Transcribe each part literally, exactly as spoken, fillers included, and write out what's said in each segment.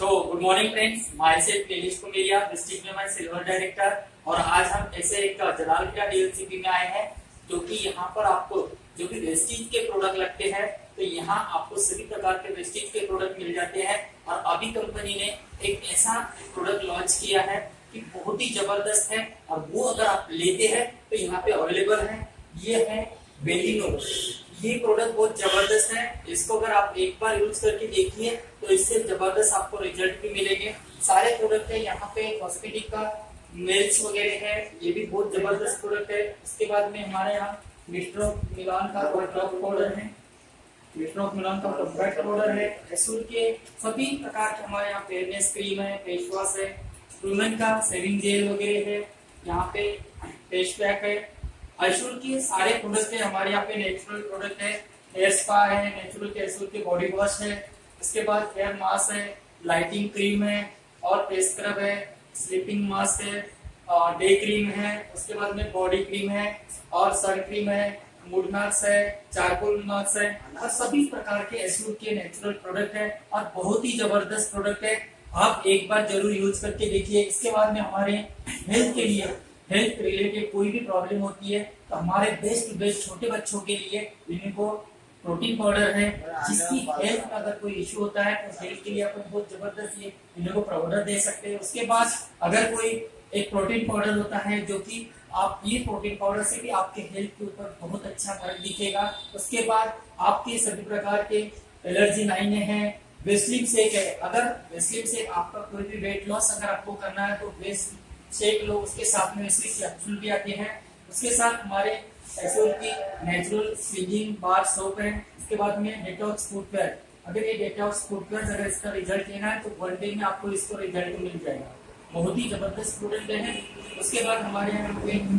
तो good morning friends, माय सेल्फ टेनिस कुमेरिया, डिस्ट्रिक्ट में मैं सिल्वर डायरेक्टर। और आज हम ऐसे एक जलाल किला डीएलसीपी में आए हैं जो कि यहाँ पर आपको जो कि वेस्टीज के प्रोडक्ट लगते हैं, तो यहाँ आपको सभी प्रकार के वेस्टीज के प्रोडक्ट मिल जाते हैं। और अभी कंपनी ने एक ऐसा प्रोडक्ट लॉन्च किया है कि बहुत ही जबरदस्त है, और वो अगर आप लेते हैं तो यहाँ पे अवेलेबल है। ये है बेलिनो। ये प्रोडक्ट बहुत जबरदस्त है। इसको अगर आप एक बार यूज करके देखिए तो इससे जबरदस्त आपको रिजल्ट भी मिलेंगे। सारे प्रोडक्ट है यहाँ पे, कॉस्मेटिक का मेल्स वगैरह है, ये भी बहुत जबरदस्त प्रोडक्ट है। इसके बाद में हमारे यहाँ मिस्टर मिलान का पाउडर है, मिस्टर मिलान का कॉम्पैक्ट पाउडर है। एसूर के सभी प्रकार के हमारे यहाँ फेयरनेस क्रीम है, फेस वॉश है, वुमेन का शेविंग जेल वगैरह है, यहाँ पे फेस पैक है। एसूर के सारे प्रोडक्ट है हमारे यहाँ पे। नेचुरल प्रोडक्ट है, हेयर स्पा है, नेचुरल के एसूर के बॉडी वॉश है। इसके बाद हेयर मास्क है, लाइटिंग क्रीम है, और फेस स्क्रब है, स्लीपिंग मास्क है, और डे क्रीम है। उसके बाद में बॉडी क्रीम है, और सन क्रीम है, मूड मास्क है, चारकोल मास्क है, और सभी प्रकार के एसूर के नेचुरल प्रोडक्ट है, और बहुत ही जबरदस्त प्रोडक्ट है। आप एक बार जरूर यूज करके देखिए। इसके बाद में हमारे हेल्थ के लिए, हेल्थ रिलेटेड कोई भी प्रॉब्लम होती है तो हमारे बेस्ट बेस्ट छोटे बच्चों के लिए इनको प्रोटीन पाउडर है। जिसकी हेल्थ में अगर कोई इश्यू होता है तो हेल्थ के लिए अपन बहुत जबरदस्त ये इनको पाउडर दे सकते हैं। उसके बाद अगर कोई एक प्रोटीन पाउडर होता है जो कि आप ये प्रोटीन पाउडर से भी आपके हेल्थ के ऊपर बहुत अच्छा फर्क दिखेगा। उसके बाद आपके सभी प्रकार के एलर्जी लाइने हैं। वेस्लिन शेक है, अगर वेस्लिन शेक आपका कोई भी वेट लॉस अगर आपको करना है तो वेस्ट शेक लो, उसके साथ में वेस्लिन कैप्सूल भी आते हैं। उसके साथ हमारे एसूर की नेचुरल स्लिंजिंग बार सोप है। इसके बाद में डेटॉक्स फुटवेयर। अगर ये डेटॉक्स फुटवेयर अगर इसका रिजल्ट लेना है तो वन डे में आपको इसको रिजल्ट मिल जाएगा। बहुत ही जबरदस्त प्रोडक्ट है। उसके बाद हमारे यहाँ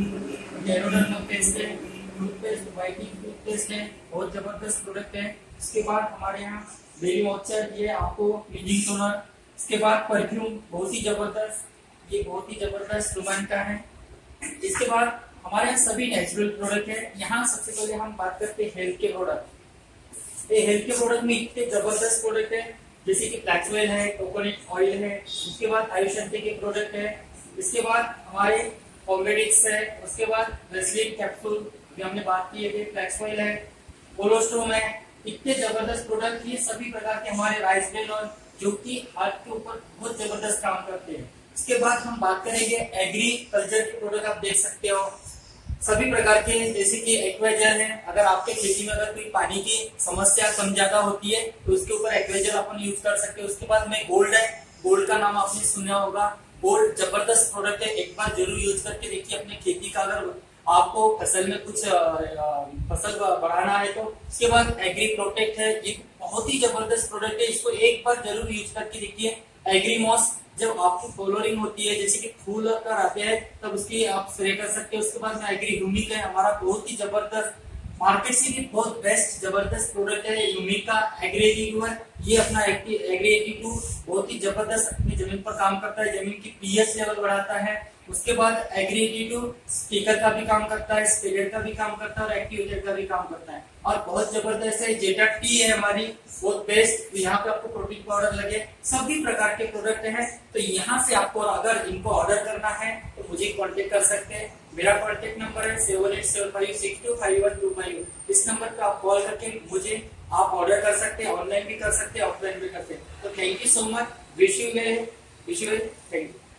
पे पेस्ट है, टूथपेस्ट, वाइटनिंग टूथपेस्ट है, बहुत जबरदस्त प्रोडक्ट है। उसके बाद हमारे यहाँ बेबी मॉइस्चर, ये आपको क्लींजिंग टोनर। इसके बाद परफ्यूम बहुत ही जबरदस्त, ये बहुत ही जबरदस्त रुमान का है। इसके बाद हमारे यहाँ सभी नेचुरल प्रोडक्ट है। यहाँ सबसे पहले हम बात करते हैं हेल्थ के प्रोडक्ट। ये हेल्थ के प्रोडक्ट में इतने जबरदस्त प्रोडक्ट है जैसे कि फ्लैक्स ऑयल है, कोकोनट ऑयल है। उसके बाद आयुषंती के प्रोडक्ट है। इसके बाद हमारे कॉम्बेडिक्स है। उसके बाद वेस्लिन कैप्सूल भी हमने बात की है, फ्लैक्स ऑयल है, कोलोस्ट्रोम है। इतने जबरदस्त प्रोडक्ट, ये सभी प्रकार के हमारे राइस ब्रेन ऑयल जो कि हार्ट के ऊपर बहुत जबरदस्त काम करते हैं। इसके बाद हम बात करेंगे एग्रीकल्चर के प्रोडक्ट। आप देख सकते हो सभी प्रकार के, जैसे कि एक्वाजेल है। अगर आपके खेती में अगर कोई पानी की समस्या कम ज्यादा होती है तो उसके ऊपर एक्वाजेल अपन यूज कर सकते हैं। उसके बाद में गोल्ड है, गोल्ड का नाम आपने सुना होगा। गोल्ड जबरदस्त प्रोडक्ट है, एक बार जरूर यूज करके देखिए अपने खेती का। अगर आपको फसल में कुछ फसल बढ़ाना है तो। उसके बाद एग्री प्रोटेक्ट है, ये बहुत ही जबरदस्त प्रोडक्ट है, इसको एक बार जरूर यूज करके देखिए। एग्री मॉस, जब आपकी फ्लोरिंग होती है, जैसे कि फूल कर आते हैं तब उसकी आप स्प्रे कर सकते हैं। उसके बाद में एग्री ह्यूमिक है, हमारा बहुत ही जबरदस्त, मार्केट से भी बहुत बेस्ट जबरदस्त प्रोडक्ट है ह्यूमिक का। एग्री एटी टू है, ये अपना एग्री एटी टू बहुत ही जबरदस्त अपनी जमीन पर काम करता है, जमीन की पीएच लेवल बढ़ाता है। उसके बाद एग्री एटी टू स्पीकर का भी काम करता है, स्पिरिट का भी काम करता है, और एक्टिवेटर का भी काम करता है, और बहुत जबरदस्त है। जेटा टी है हमारी, बहुत बेस्ट। यहाँ पे आपको प्रोटीन पाउडर लगे, सभी प्रकार के प्रोडक्ट हैं। तो यहाँ से आपको अगर इनको ऑर्डर करना है तो मुझे कांटेक्ट कर सकते हैं। मेरा कांटेक्ट नंबर है seven eight seven five six two five one two five. इस नंबर पे आप कॉल करके मुझे आप ऑर्डर कर सकते हैं, ऑनलाइन भी कर सकते हैं, ऑफलाइन भी करते हैं। तो thank you so much, wish you well, wish you well, thank you.